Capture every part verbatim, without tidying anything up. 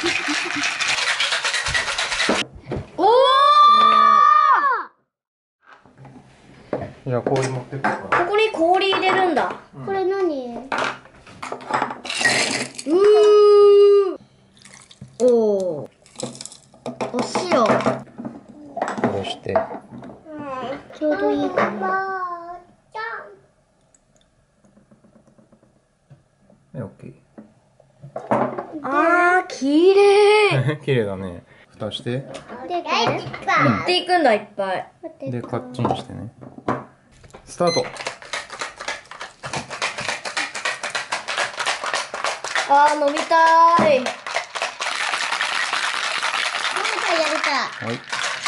おお。 じゃあ氷持ってくか。 ここに氷入れるんだ。 うん、これ何？ うー。おお。お塩。 こうして。 ちょうどいいかな。 はい、オッケー。 あー、きれい。 綺麗だね。蓋して。 で、これ。 持っていくんだ、いっぱい。 で、カッチンしてね。スタート。 あー、飲みたい。 やりたい、やりたい。 はい。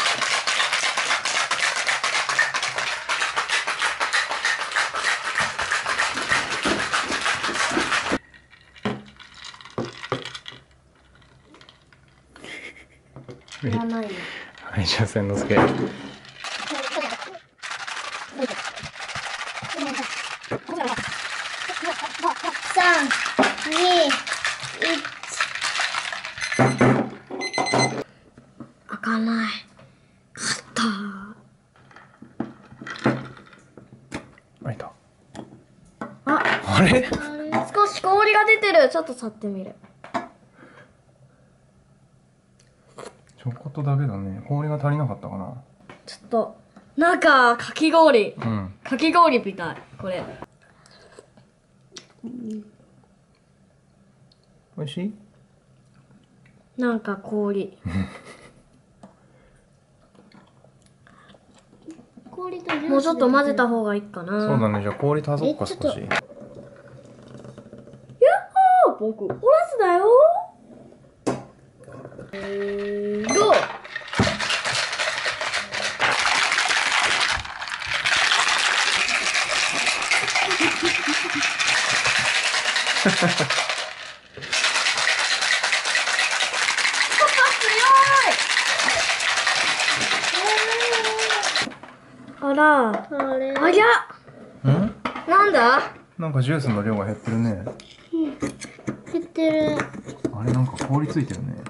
いらないよ。 はい、じゃあ、千之助。 三、二、一。 開かない。勝った。 開いた。 あ、 あれ？ 少し氷が出てる。ちょっと触ってみる。 ちょこっとだけだね。氷が足りなかったかな。 ちょっと、なんか、かき氷。 うん。 かき氷みたい。これ。 美味しい？ なんか氷。 氷ともうちょっと混ぜた方がいいかな。 そうだね。じゃあ氷足そうか、少し。 やっほー、僕、おらすだよー。ゴー。あら、 あれ。 ありゃ、 ん？ なんだ？ なんかジュースの量が減ってるね。 減ってる。 あれ、なんか氷ついてるね。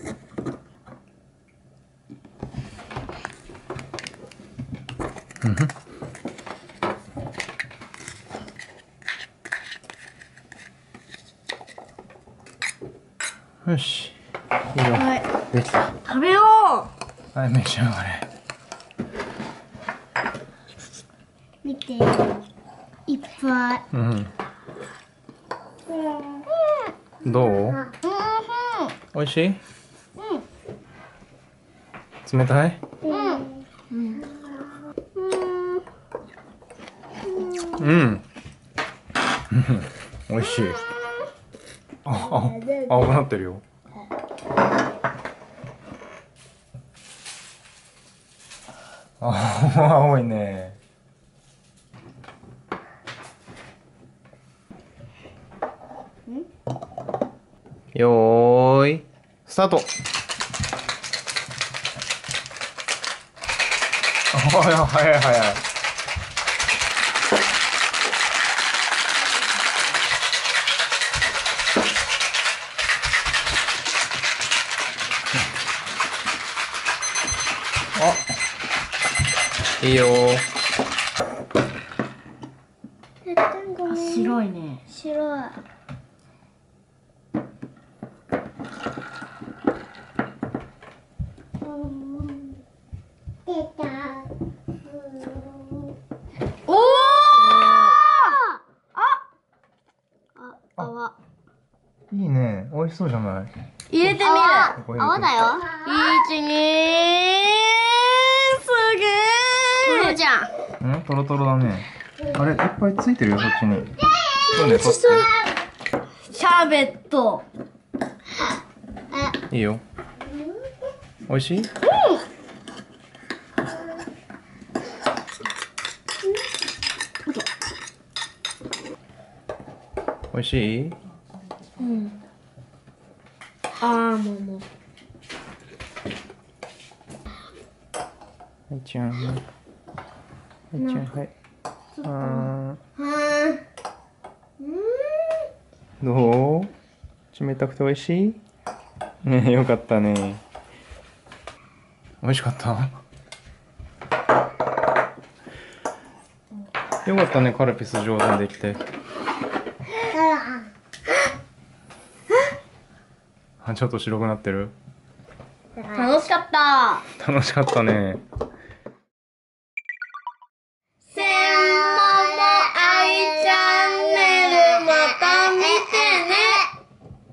よし。いいよ。 はい、 できた。 食べよう。 はい、召し上がれ。 見て。いっぱい。 うん。どう？美味しい？冷たい？うん。美味しい。あ、あ、青くなってるよ。あ、青いね。よーい、スタート。早い早い早い。あ、いいよー。 白いね。 白い。出た。 おお。あ、泡。 いいね、美味しそうじゃない？ 入れてみる。 泡だよ。 一、二、すげえ。トロじゃん。 うん、トロトロだね。あれ、いっぱいついてるよ、そっちに。そうね、取っシャーベット。 て。いいよ。美味しい？美味しい？ うん。あー、もうもう。 はいちゃん。はいちゃん、はい。あうん。 ー、どう？冷たくて美味しい？ ね、よかったね。美味しかった。よかったね、カルピス上手にできて。あ、ちょっと白くなってる。 楽しかった。 楽しかったね。